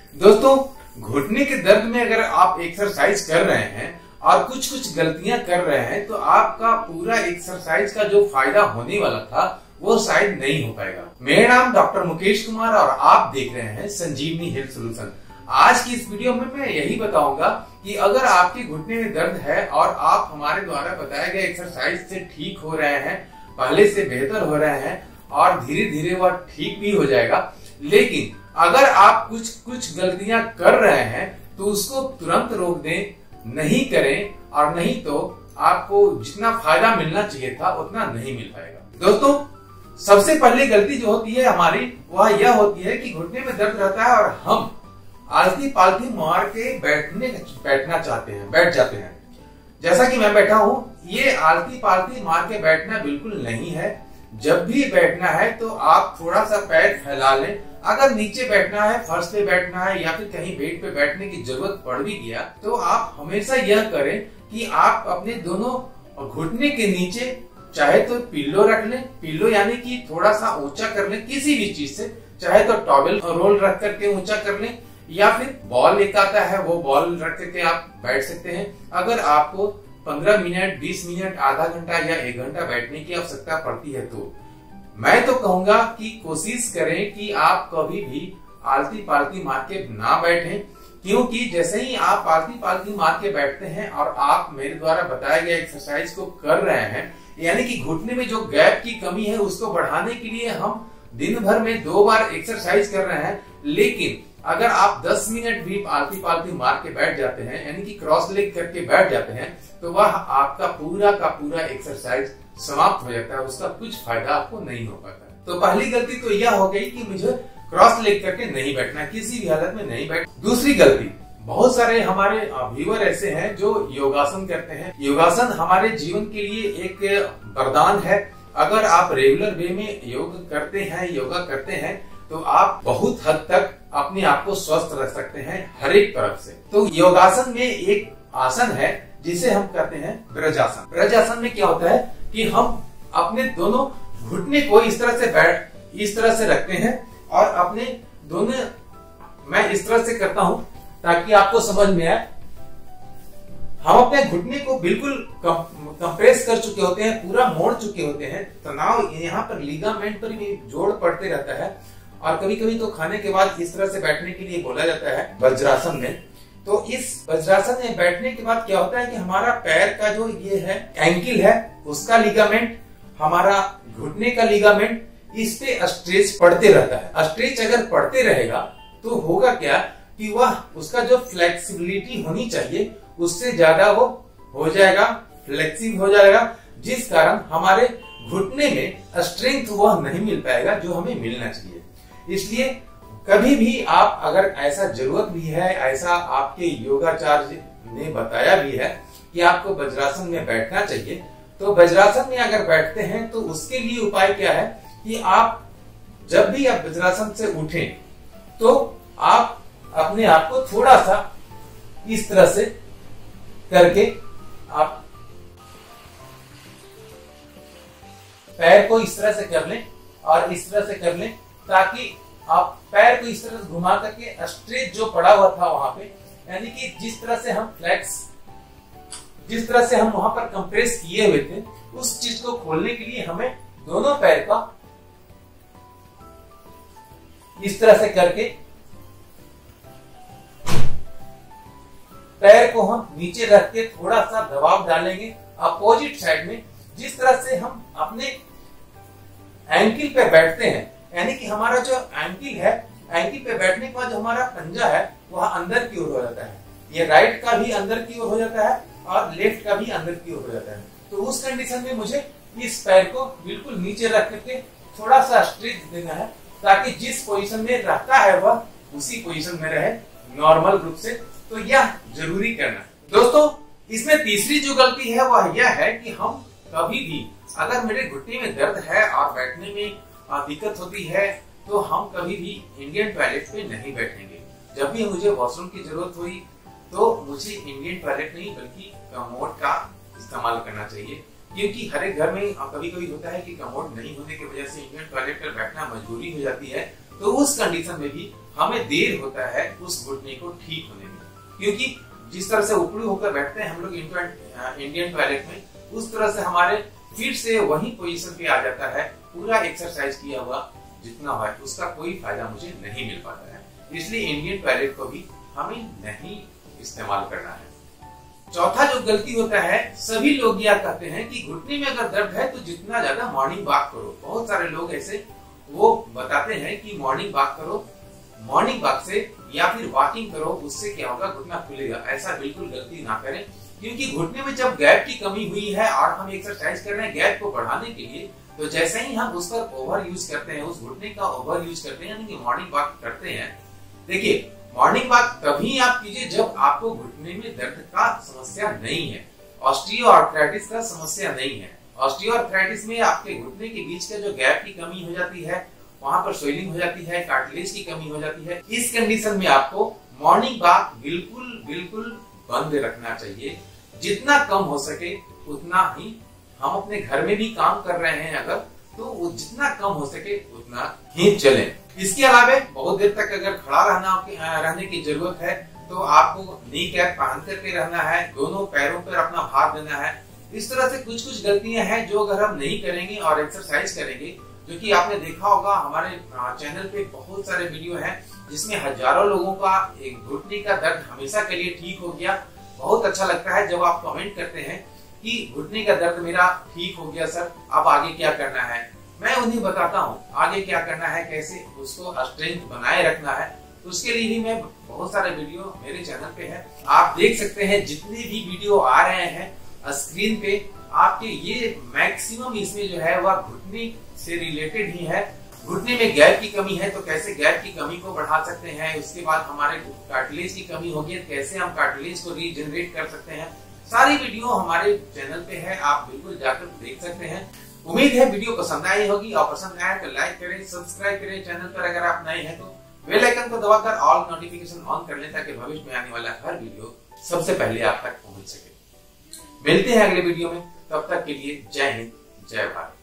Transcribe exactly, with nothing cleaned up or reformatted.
दोस्तों, घुटने के दर्द में अगर आप एक्सरसाइज कर रहे हैं और कुछ कुछ गलतियां कर रहे हैं तो आपका पूरा एक्सरसाइज का जो फायदा होने वाला था वो शायद नहीं हो पाएगा। मेरा नाम डॉक्टर मुकेश कुमार और आप देख रहे हैं संजीवनी हेल्थ सॉल्यूशन। आज की इस वीडियो में मैं यही बताऊंगा कि अगर आपके घुटने में दर्द है और आप हमारे द्वारा बताए गए एक्सरसाइज से ठीक हो रहे हैं, पहले से बेहतर हो रहे हैं और धीरे धीरे वह ठीक भी हो जाएगा, लेकिन अगर आप कुछ कुछ गलतियां कर रहे हैं तो उसको तुरंत रोक दें, नहीं करें, और नहीं तो आपको जितना फायदा मिलना चाहिए था उतना नहीं मिल पाएगा। दोस्तों, सबसे पहली गलती जो होती है हमारी वह यह होती है कि घुटने में दर्द रहता है और हम आलती पालती मार के बैठने बैठना चाहते हैं, बैठ जाते हैं। जैसा कि मैं बैठा हूं, ये आलती पालती मार के बैठना बिल्कुल नहीं है। जब भी बैठना है तो आप थोड़ा सा पैर फैला लें। अगर नीचे बैठना है, फर्श पे बैठना है या फिर कहीं बेड पे बैठने की जरूरत पड़ भी गया तो आप हमेशा यह करें कि आप अपने दोनों घुटने के नीचे चाहे तो पिल्लो रख लें, पिल्लो यानी कि थोड़ा सा ऊंचा कर लें किसी भी चीज से, चाहे तो टॉवेल रोल रख करके ऊंचा कर लें या फिर बॉल एक आता है वो बॉल रख करके आप बैठ सकते हैं। अगर आपको पंद्रह मिनट, बीस मिनट, आधा घंटा या एक घंटा बैठने की आवश्यकता पड़ती है तो मैं तो कहूंगा कि कोशिश करें कि आप कभी भी आलती पालती मार के ना बैठें, क्योंकि जैसे ही आप आलती पालती मार के बैठते हैं और आप मेरे द्वारा बताए गए एक्सरसाइज को कर रहे हैं, यानी कि घुटने में जो गैप की कमी है उसको बढ़ाने के लिए हम दिन भर में दो बार एक्सरसाइज कर रहे हैं, लेकिन अगर आप दस मिनट भी आलती पालती मार के बैठ जाते हैं, यानी कि क्रॉस लेग करके बैठ जाते हैं, तो वह आपका पूरा का पूरा एक्सरसाइज समाप्त हो जाता है, उसका कुछ फायदा आपको नहीं हो पाता है। तो पहली गलती तो यह हो गई कि मुझे क्रॉस लेग करके नहीं बैठना, किसी भी हालत में नहीं बैठ। दूसरी गलती, बहुत सारे हमारे व्यूअर ऐसे हैं जो योगासन करते हैं। योगासन हमारे जीवन के लिए एक वरदान है। अगर आप रेगुलर वे में योग करते हैं, योगा करते हैं, तो आप बहुत हद तक अपने आप को स्वस्थ रख सकते हैं हर एक तरफ से। तो योगासन में एक आसन है जिसे हम कहते हैं ब्रजासन। ब्रजासन में क्या होता है कि हम अपने दोनों घुटने को इस तरह से बैठ इस तरह से रखते हैं और अपने दोनों, मैं इस तरह से करता हूं ताकि आपको समझ में आए। हम अपने घुटने को बिल्कुल कंप्रेस कर चुके होते हैं, पूरा मोड़ चुके होते हैं। तनाव यहाँ पर लिगामेंट पर भी जोड़ पड़ते रहता है और कभी कभी तो खाने के बाद इस तरह से बैठने के लिए बोला जाता है वज्रासन में। तो इस वज्रासन में बैठने के बाद क्या होता है कि हमारा पैर का जो ये है एंकिल है उसका लिगामेंट, हमारा घुटने का लिगामेंट, इस पे स्ट्रेच पड़ते रहता है। स्ट्रेच अगर पड़ते रहेगा तो होगा क्या कि वह उसका जो फ्लेक्सिबिलिटी होनी चाहिए उससे ज्यादा वो हो जाएगा, फ्लेक्सिबल हो जाएगा, जिस कारण हमारे घुटने में स्ट्रेंथ वह नहीं मिल पाएगा जो हमें मिलना चाहिए। इसलिए कभी भी आप, अगर ऐसा जरूरत भी है, ऐसा आपके योगाचार्य ने बताया भी है कि आपको वज्रासन में बैठना चाहिए, तो वज्रासन में अगर बैठते हैं तो उसके लिए उपाय क्या है कि आप जब भी आप वज्रासन से उठें तो आप अपने आप को थोड़ा सा इस तरह से करके आप पैर को इस तरह से कर लें और इस तरह से कर लें ताकि आप पैर को इस तरह से घुमा करके स्ट्रेच जो पड़ा हुआ था वहां पे, यानी कि जिस तरह से हम फ्लेक्स, जिस तरह से हम वहां पर कंप्रेस किए हुए थे, उस चीज को खोलने के लिए हमें दोनों पैर का इस तरह से करके पैर को हम नीचे रख के थोड़ा सा दबाव डालेंगे अपोजिट साइड में। जिस तरह से हम अपने एंकिल पे बैठते हैं, यानी कि हमारा जो एंकिल है, एंकिल पे बैठने के बाद जो हमारा पंजा है वह अंदर की ओर हो जाता है। ये राइट का भी अंदर की ओर हो जाता है और लेफ्ट का भी अंदर की ओर हो जाता है। तो उस कंडीशन में मुझे इस पैर को बिल्कुल नीचे रख करके थोड़ा सा स्ट्रेच देना है ताकि जिस पोजीशन में रहता है वह उसी पोजीशन में रहे नॉर्मल रूप से। तो यह जरूरी करना है। दोस्तों, इसमें तीसरी जो गलती है वह यह है कि हम कभी भी, अगर मेरे घुटने में दर्द है और बैठने में दिक्कत होती है तो हम कभी भी इंडियन टॉयलेट पे नहीं बैठेंगे। जब भी मुझे वॉशरूम की जरूरत हुई तो मुझे इंडियन टॉयलेट नहीं बल्कि कमोड का इस्तेमाल करना चाहिए, क्योंकि हर एक घर में कभी कभी होता है कि कमोड नहीं होने की वजह से इंडियन टॉयलेट पर बैठना मजबूरी हो जाती है। तो उस कंडीशन में भी हमें देर होता है उस घुटने को ठीक होने में, क्योंकि जिस तरह से ऊपरी होकर बैठते हैं हम लोग इंडियन टॉयलेट में, उस तरह से हमारे फिर से वही पोजीशन पे आ जाता है। पूरा एक्सरसाइज किया हुआ जितना है उसका कोई फायदा मुझे नहीं मिल पाता है, इसलिए इंडियन टॉयलेट को भी हमें नहीं इस्तेमाल करना है। चौथा जो गलती होता है, सभी लोग यह कहते हैं कि घुटने में अगर दर्द है तो जितना ज्यादा मॉर्निंग वॉक करो। बहुत सारे लोग ऐसे वो बताते हैं कि मॉर्निंग वॉक करो, मॉर्निंग वॉक से या फिर वॉकिंग करो, उससे क्या होगा घुटना खुलेगा। ऐसा बिल्कुल गलती ना करें, क्योंकि घुटने में जब गैप की कमी हुई है और हम एक्सरसाइज कर रहे हैं गैप को बढ़ाने के लिए, तो जैसे ही हम उस पर ओवर यूज करते हैं, उस घुटने का ओवर यूज करते हैं, यानी कि मॉर्निंग वॉक करते हैं। देखिए, मॉर्निंग वॉक तभी आप कीजिए जब आपको घुटने में दर्द का समस्या नहीं है, ऑस्टियोआर्थराइटिस का समस्या नहीं है। ऑस्टियोआर्थराइटिस में आपके घुटने के बीच का जो गैप की कमी हो जाती है, वहां पर स्वेलिंग हो जाती है, कार्टिलेज की कमी हो जाती है। इस कंडीशन में आपको मॉर्निंग वॉक बिल्कुल बिल्कुल बंद रखना चाहिए। जितना कम हो सके उतना ही, हम अपने घर में भी काम कर रहे हैं अगर, तो जितना कम हो सके उतना ही चलें। इसके अलावा बहुत देर तक अगर खड़ा रहना रहने की जरूरत है तो आपको नी कैप पहन करके रहना है, दोनों पैरों पर अपना भार देना है। इस तरह से कुछ कुछ गलतियां हैं जो अगर हम नहीं करेंगे और एक्सरसाइज करेंगे, जो कि आपने देखा होगा हमारे चैनल पे बहुत सारे वीडियो हैं जिसमें हजारों लोगों का एक घुटने का दर्द हमेशा के लिए ठीक हो गया। बहुत अच्छा लगता है जब आप कमेंट करते हैं कि घुटने का दर्द मेरा ठीक हो गया सर, अब आगे क्या करना है। मैं उन्हें बताता हूँ आगे क्या करना है, कैसे उसको स्ट्रेंथ बनाए रखना है। उसके लिए भी मैं बहुत सारे वीडियो मेरे चैनल पे है, आप देख सकते हैं। जितने भी वीडियो आ रहे हैं स्क्रीन पे आपके, ये मैक्सिमम इसमें जो है वह घुटने से रिलेटेड ही है। घुटने में गैप की कमी है तो कैसे गैप की कमी को बढ़ा सकते हैं, उसके बाद हमारे कार्टिलेज की कमी होगी तो कैसे हम कार्टिलेज को रीजनरेट कर सकते हैं। सारी वीडियो हमारे चैनल पे है, आप बिल्कुल जाकर देख सकते हैं। उम्मीद है वीडियो पसंद आई होगी, और पसंद आया तो लाइक करें, सब्सक्राइब करें चैनल पर। अगर आप नए हैं तो बेल आइकन को दबाकर ऑल नोटिफिकेशन ऑन कर लें, ताकि भविष्य में आने वाला हर वीडियो सबसे पहले आप तक पहुंच सके। मिलते हैं अगले वीडियो में, तब तक के लिए जय हिंद, जय भारत।